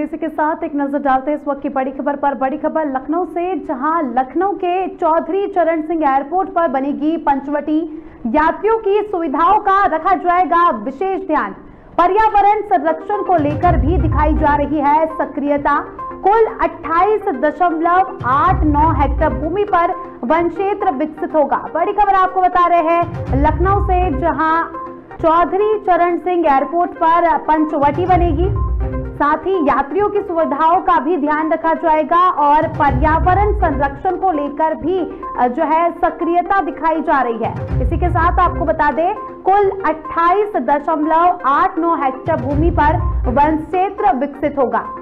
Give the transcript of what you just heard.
इसी के साथ एक नजर डालते हैं इस वक्त की बड़ी खबर पर। बड़ी खबर लखनऊ से, जहां लखनऊ के चौधरी चरण सिंह एयरपोर्ट पर बनेगी पंचवटी। यात्रियों की सुविधाओं का रखा जाएगा विशेष ध्यान। पर्यावरण संरक्षण को लेकर भी दिखाई जा रही है सक्रियता। कुल 28.89 हेक्टेयर भूमि पर वन क्षेत्र विकसित होगा। बड़ी खबर आपको बता रहे हैं लखनऊ से, जहां चौधरी चरण सिंह एयरपोर्ट पर पंचवटी बनेगी। साथ ही यात्रियों की सुविधाओं का भी ध्यान रखा जाएगा और पर्यावरण संरक्षण को लेकर भी जो है सक्रियता दिखाई जा रही है। इसी के साथ आपको बता दें कुल 28.89 हेक्टेयर भूमि पर वन क्षेत्र विकसित होगा।